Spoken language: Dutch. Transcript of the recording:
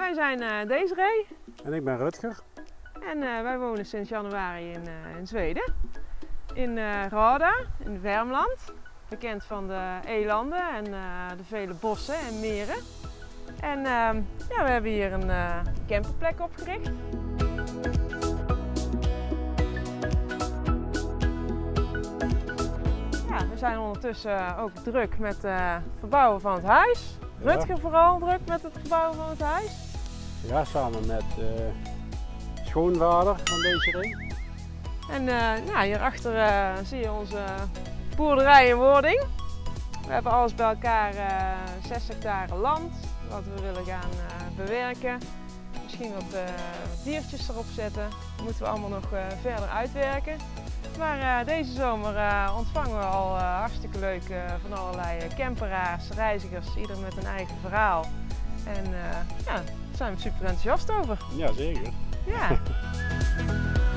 wij zijn Desiree. En ik ben Rutger. En wij wonen sinds januari in Zweden. In Rada, in Värmland. Bekend van de elanden en de vele bossen en meren. En ja, we hebben hier een camperplek opgericht. Ja, we zijn ondertussen ook druk met het verbouwen van het huis. Ja. Rutger vooral druk met het verbouwen van het huis. Ja, samen met schoonvader van Desiree. En nou, hierachter zie je onze boerderij in wording. We hebben alles bij elkaar 6 hectare land wat we willen gaan bewerken. Misschien wat diertjes erop zetten. Dat moeten we allemaal nog verder uitwerken. Maar deze zomer ontvangen we al hartstikke leuk van allerlei camperaars, reizigers, ieder met een eigen verhaal. En ja, daar zijn we super enthousiast over. Ja, zeker. Ja.